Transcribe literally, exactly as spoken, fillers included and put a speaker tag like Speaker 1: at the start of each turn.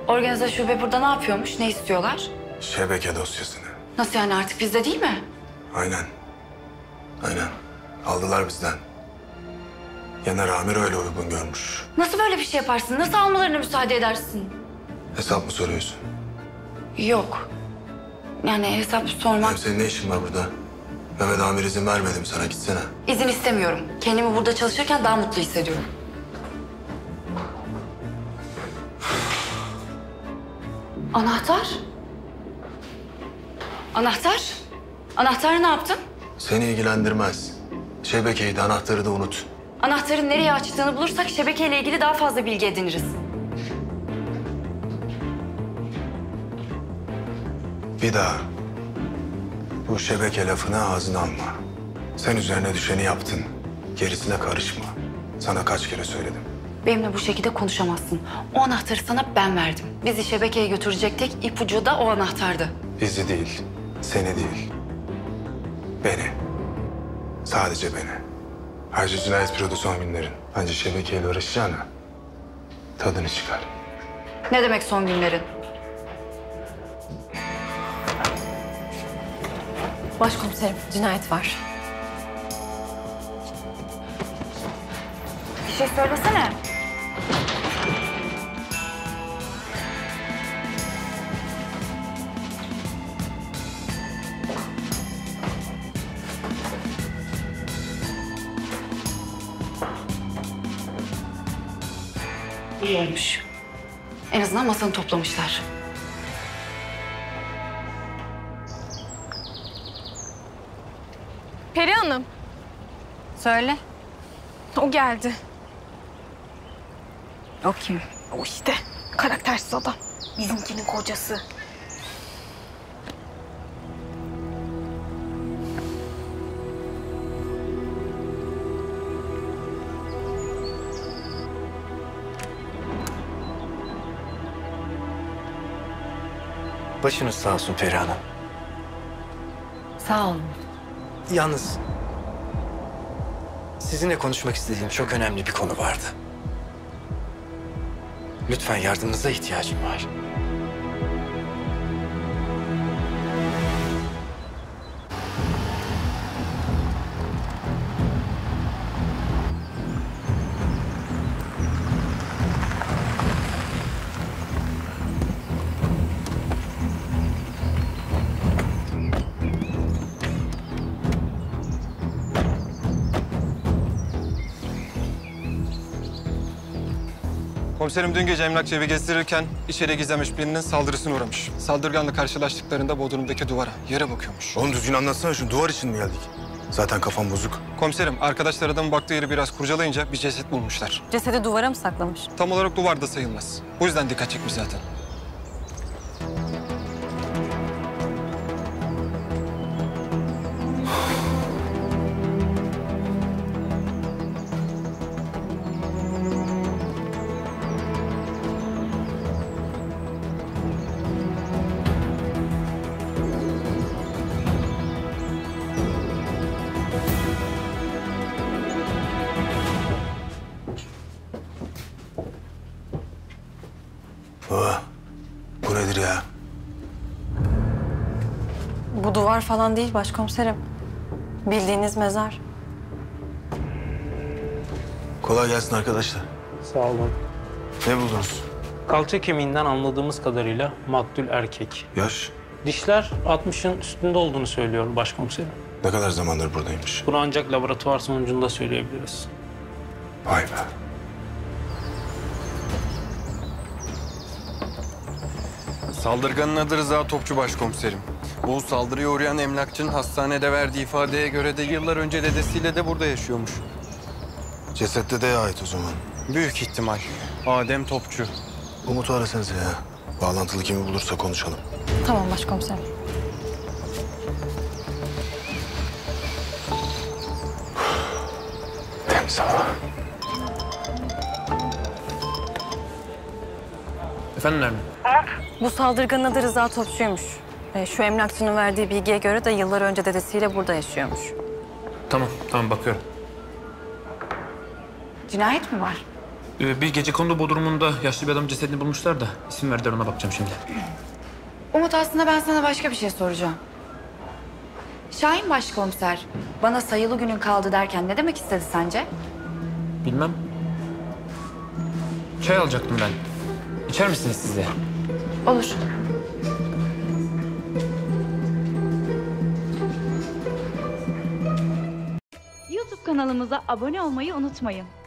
Speaker 1: Organize şube burada ne yapıyormuş? Ne istiyorlar?
Speaker 2: Şebeke dosyasını.
Speaker 1: Nasıl yani, artık bizde değil mi?
Speaker 2: Aynen. Aynen. Aldılar bizden. Yener Amir öyle uygun görmüş.
Speaker 1: Nasıl böyle bir şey yaparsın? Nasıl almalarına müsaade edersin?
Speaker 2: Hesap mı soruyorsun?
Speaker 1: Yok. Yani hesap sormak...
Speaker 2: Hem senin ne işin var burada? Mehmet Amir izin vermedi mi sana? Gitsene.
Speaker 1: İzin istemiyorum. Kendimi burada çalışırken daha mutlu hissediyorum. Anahtar? Anahtar? Anahtarı ne yaptın?
Speaker 2: Seni ilgilendirmez. Şebekeyi de anahtarı da unut.
Speaker 1: Anahtarın nereye açtığını bulursak şebekeyle ilgili daha fazla bilgi ediniriz.
Speaker 2: Bir daha bu şebeke lafını ağzına alma. Sen üzerine düşeni yaptın. Gerisine karışma. Sana kaç kere söyledim.
Speaker 1: Benimle bu şekilde konuşamazsın. O anahtarı sana ben verdim. Bizi şebekeye götürecek tek ipucu da o anahtardı.
Speaker 2: Bizi değil, seni değil. Beni. Sadece beni. Ayrıca cinayet büroda son günlerin. Bence şebekeyle uğraşacağına tadını çıkar.
Speaker 1: Ne demek son günlerin?
Speaker 3: Başkomiserim, cinayet var.
Speaker 1: Bir şey söylesene. İyi olmuş. En azından masanı toplamışlar.
Speaker 3: Peri Hanım,
Speaker 1: Söyle.
Speaker 3: o geldi.
Speaker 1: O kim?
Speaker 3: O işte, karaktersiz adam. Bizimkinin kocası.
Speaker 4: Başınız sağ olsun Peri Hanım.
Speaker 1: Sağ olun.
Speaker 4: Yalnız sizinle konuşmak istediğim çok önemli bir konu vardı. Lütfen yardımınıza ihtiyacım var.
Speaker 5: Komiserim dün gece emlakçı evi gezdirirken içeri gizlenmiş birinin saldırısına uğramış. Saldırganla karşılaştıklarında bodrumdaki duvara, yere bakıyormuş.
Speaker 2: Oğlum düzgün anlatsana, şu duvar için mi geldik? Zaten kafam bozuk.
Speaker 5: Komiserim, arkadaşlar adamın baktığı yeri biraz kurcalayınca bir ceset bulmuşlar.
Speaker 3: Cesedi duvara mı saklamış?
Speaker 5: Tam olarak duvarda sayılmaz. Bu yüzden dikkat çekmiş zaten.
Speaker 2: Baba, bu nedir ya?
Speaker 3: Bu duvar falan değil başkomiserim. Bildiğiniz mezar.
Speaker 2: Kolay gelsin arkadaşlar.
Speaker 6: Sağ olun.
Speaker 2: Ne buldunuz?
Speaker 6: Kalça kemiğinden anladığımız kadarıyla maktul erkek.
Speaker 2: Yaş?
Speaker 6: Dişler altmışın üstünde olduğunu söylüyor başkomiserim.
Speaker 2: Ne kadar zamandır buradaymış?
Speaker 6: Bunu ancak laboratuvar sonucunda söyleyebiliriz.
Speaker 2: Vay be.
Speaker 7: Saldırganın adı Rıza Topçu başkomiserim. Bu saldırıya uğrayan emlakçının hastanede verdiği ifadeye göre de yıllar önce dedesiyle de burada yaşıyormuş.
Speaker 2: Ceset dedeye ait o zaman.
Speaker 7: Büyük ihtimal. Adem Topçu.
Speaker 2: Umut'u arasanıza ya. Bağlantılı kimi bulursa konuşalım.
Speaker 3: Tamam başkomiserim.
Speaker 2: Temiz hava.
Speaker 6: Efendim Nermin?
Speaker 3: Bu saldırganın adı Rıza Topçu'ymuş. E, şu emlakçının verdiği bilgiye göre de yıllar önce dedesiyle burada yaşıyormuş.
Speaker 6: Tamam, tamam bakıyorum.
Speaker 1: Cinayet mi var?
Speaker 8: Ee, bir gecekondu bodrumunda yaşlı bir adam cesedini bulmuşlar da isim verdiler, ona bakacağım şimdi.
Speaker 1: Umut, aslında ben sana başka bir şey soracağım. Şahin başkomiser bana sayılı günün kaldı derken ne demek istedi sence?
Speaker 8: Bilmem. Çay alacaktım ben. İçer misiniz siz de?
Speaker 1: Olur.
Speaker 9: YouTube kanalımıza abone olmayı unutmayın.